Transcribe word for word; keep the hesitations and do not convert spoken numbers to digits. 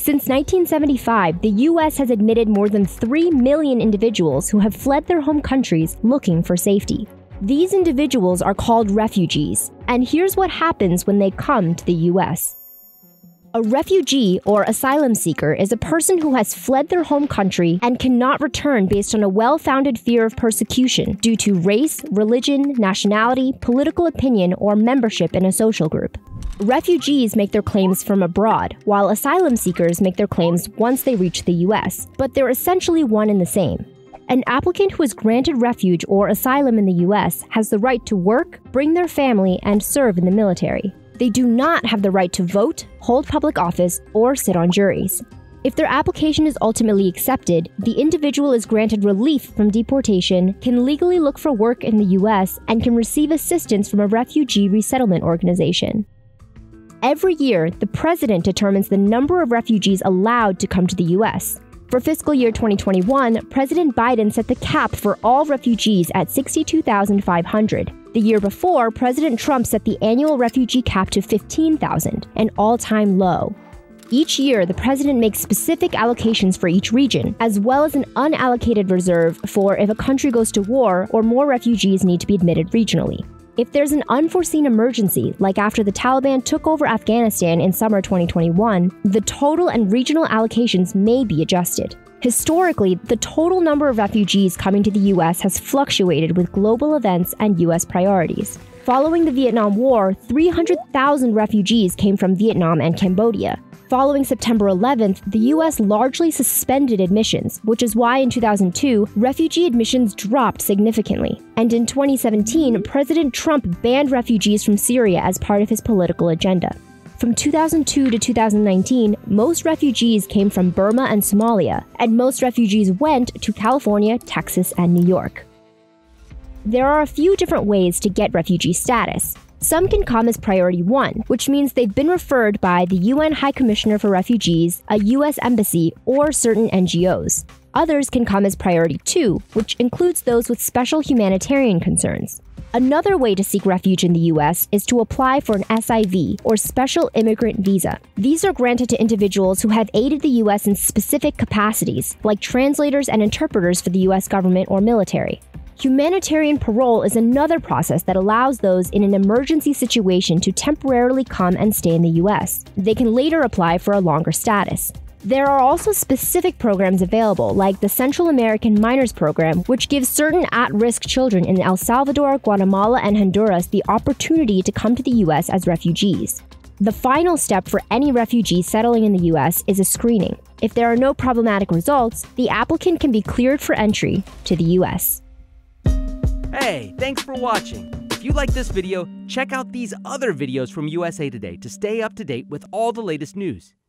Since nineteen seventy-five, the U S has admitted more than three million individuals who have fled their home countries looking for safety. These individuals are called refugees, and here's what happens when they come to the U S. A refugee or asylum seeker is a person who has fled their home country and cannot return based on a well-founded fear of persecution due to race, religion, nationality, political opinion, or membership in a social group. Refugees make their claims from abroad, while asylum seekers make their claims once they reach the U S, but they're essentially one and the same. An applicant who is granted refuge or asylum in the U S has the right to work, bring their family, and serve in the military. They do not have the right to vote, hold public office, or sit on juries. If their application is ultimately accepted, the individual is granted relief from deportation, can legally look for work in the U S, and can receive assistance from a refugee resettlement organization. Every year, the president determines the number of refugees allowed to come to the U S. For fiscal year twenty twenty-one, President Biden set the cap for all refugees at sixty-two thousand five hundred. The year before, President Trump set the annual refugee cap to fifteen thousand, an all-time low. Each year, the president makes specific allocations for each region, as well as an unallocated reserve for if a country goes to war or more refugees need to be admitted regionally. If there's an unforeseen emergency, like after the Taliban took over Afghanistan in summer twenty twenty-one, the total and regional allocations may be adjusted. Historically, the total number of refugees coming to the U S has fluctuated with global events and U S priorities. Following the Vietnam War, three hundred thousand refugees came from Vietnam and Cambodia. Following September eleventh, the U S largely suspended admissions, which is why in two thousand two, refugee admissions dropped significantly. And in twenty seventeen, President Trump banned refugees from Syria as part of his political agenda. From two thousand two to two thousand nineteen, most refugees came from Burma and Somalia, and most refugees went to California, Texas, and New York. There are a few different ways to get refugee status. Some can come as Priority one, which means they've been referred by the U N High Commissioner for Refugees, a U S embassy, or certain N G Os. Others can come as Priority two, which includes those with special humanitarian concerns. Another way to seek refuge in the U S is to apply for an S I V, or Special Immigrant Visa. These are granted to individuals who have aided the U S in specific capacities, like translators and interpreters for the U S government or military. Humanitarian parole is another process that allows those in an emergency situation to temporarily come and stay in the U S. They can later apply for a longer status. There are also specific programs available, like the Central American Minors Program, which gives certain at-risk children in El Salvador, Guatemala, and Honduras the opportunity to come to the U S as refugees. The final step for any refugee settling in the U S is a screening. If there are no problematic results, the applicant can be cleared for entry to the U S. Hey, thanks for watching. If you like this video, check out these other videos from U S A Today to stay up to date with all the latest news.